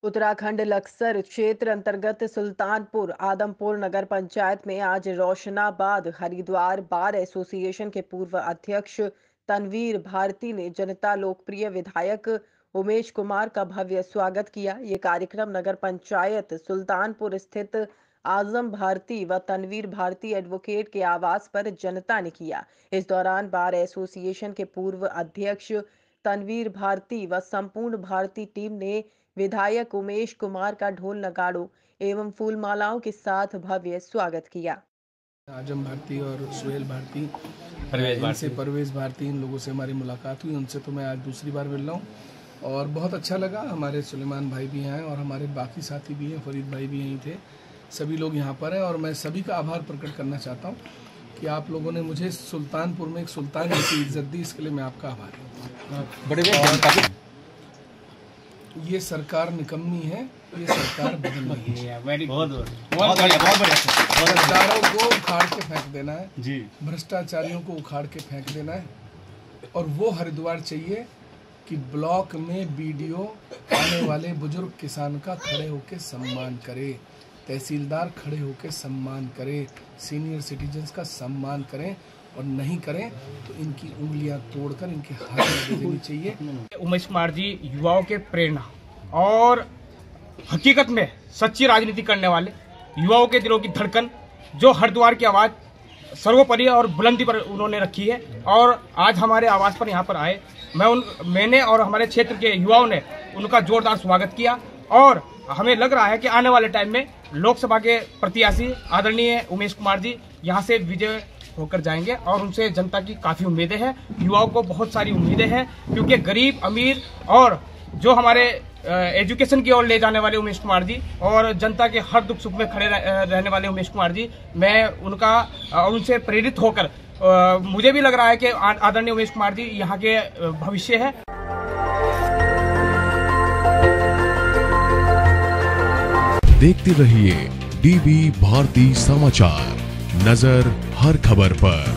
उत्तराखंड लक्सर क्षेत्र अंतर्गत सुल्तानपुर आदमपुर नगर पंचायत में आज रोशनाबाद हरिद्वार बार एसोसिएशन के पूर्व अध्यक्ष तनवीर भारती ने जनता लोकप्रिय विधायक उमेश कुमार का भव्य स्वागत किया। ये कार्यक्रम नगर पंचायत सुल्तानपुर स्थित आजम भारती व तनवीर भारती एडवोकेट के आवास पर जनता ने किया। इस दौरान बार एसोसिएशन के पूर्व अध्यक्ष तनवीर भारती व संपूर्ण भारती टीम ने विधायक उमेश कुमार का ढोल नगाड़ों एवं फूलमालाओं के साथ भव्य स्वागत किया। आजम भारती और सुहेल भारती, परवेज भारती, इन लोगों से हमारी मुलाकात हुई। उनसे तो मैं आज दूसरी बार मिल रहा हूँ और बहुत अच्छा लगा। हमारे सुलेमान भाई भी हैं और हमारे बाकी साथी भी हैं, फरीद भाई भी यहीं थे, सभी लोग यहाँ पर हैं और मैं सभी का आभार प्रकट करना चाहता हूँ कि आप लोगों ने मुझे सुल्तानपुर में एक सुल्तान जैसी इज्जत दी, इसके लिए मैं आपका आभारी हूँ। ये सरकार निकम्मी है, ये सरकार बदलनी है। गद्दारों को उखाड़ के फेंक देना है जी, भ्रष्टाचारियों को उखाड़ के फेंक देना है। और वो हरिद्वार चाहिए कि ब्लॉक में बीडीओ आने वाले बुजुर्ग किसान का खड़े होके सम्मान करे, तहसीलदार खड़े होके सम्मान करे, सीनियर सिटीजन्स का सम्मान करें, और नहीं करें तो इनकी उंगलियां तोड़कर इनके हाथ में दे देनी चाहिए। उमेश कुमार जी युवाओं के प्रेरणा और हकीकत में सच्ची राजनीति करने वाले, युवाओं के दिलों की धड़कन, जो हरिद्वार की आवाज सर्वोपरि और बुलंदी पर उन्होंने रखी है। और आज हमारे आवास पर यहाँ पर आए, मैंने और हमारे क्षेत्र के युवाओं ने उनका जोरदार स्वागत किया। और हमें लग रहा है कि आने वाले टाइम में लोकसभा के प्रत्याशी आदरणीय उमेश कुमार जी यहाँ से विजय होकर जाएंगे और उनसे जनता की काफी उम्मीदें हैं, युवाओं को बहुत सारी उम्मीदें हैं, क्योंकि गरीब अमीर और जो हमारे एजुकेशन की ओर ले जाने वाले उमेश कुमार जी और जनता के हर दुख सुख में खड़े रहने वाले उमेश कुमार जी, मैं उनसे प्रेरित होकर मुझे भी लग रहा है कि आदरणीय उमेश कुमार जी यहाँ के भविष्य है। देखते रहिए डीबी भारती समाचार, नजर हर खबर पर।